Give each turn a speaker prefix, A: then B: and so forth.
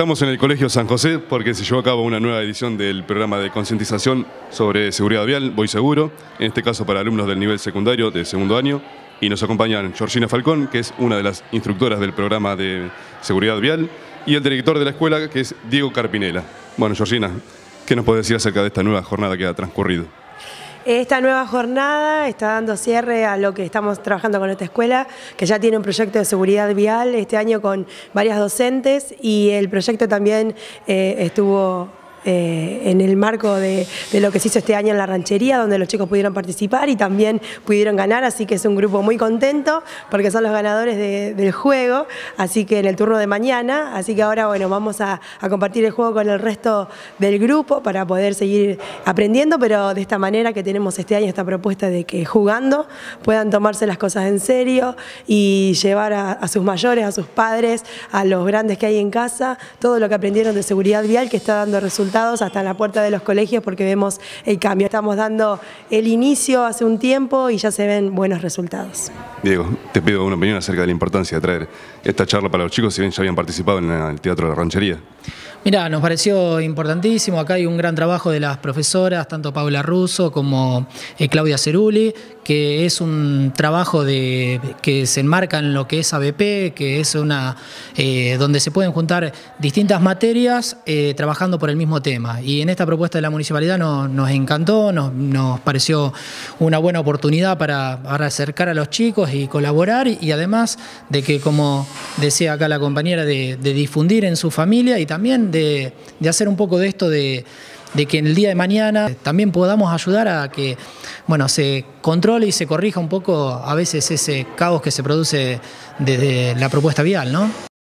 A: Estamos en el Colegio San José porque se llevó a cabo una nueva edición del programa de concientización sobre seguridad vial, Voy Seguro, en este caso para alumnos del nivel secundario de segundo año, y nos acompañan Georgina Falcón, que es una de las instructoras del programa de seguridad vial, y el director de la escuela, que es Diego Carpinela. Bueno, Georgina, ¿qué nos puede decir acerca de esta nueva jornada que ha transcurrido?
B: Esta nueva jornada está dando cierre a lo que estamos trabajando con esta escuela, que ya tiene un proyecto de seguridad vial este año con varias docentes, y el proyecto también estuvo en el marco de lo que se hizo este año en la ranchería, donde los chicos pudieron participar y también pudieron ganar, así que es un grupo muy contento porque son los ganadores del juego, así que en el turno de mañana, así que ahora bueno, vamos a compartir el juego con el resto del grupo para poder seguir aprendiendo, pero de esta manera que tenemos este año esta propuesta de que jugando puedan tomarse las cosas en serio y llevar a sus mayores, a sus padres, a los grandes que hay en casa, todo lo que aprendieron de seguridad vial que está dando resultados hasta en la puerta de los colegios porque vemos el cambio. Estamos dando el inicio hace un tiempo y ya se ven buenos resultados.
A: Diego, te pido una opinión acerca de la importancia de traer esta charla para los chicos, si bien ya habían participado en el Teatro de la Ranchería.
C: Mira, nos pareció importantísimo, acá hay un gran trabajo de las profesoras, tanto Paula Russo como Claudia Cerulli, que es un trabajo que se enmarca en lo que es ABP, que es donde se pueden juntar distintas materias trabajando por el mismo tema. Y en esta propuesta de la municipalidad nos encantó, nos pareció una buena oportunidad para acercar a los chicos y colaborar, y además de que, como decía acá la compañera, de difundir en su familia y también de hacer un poco de esto de que en el día de mañana también podamos ayudar a que, bueno, se controle y se corrija un poco a veces ese caos que se produce desde la propuesta vial, ¿no?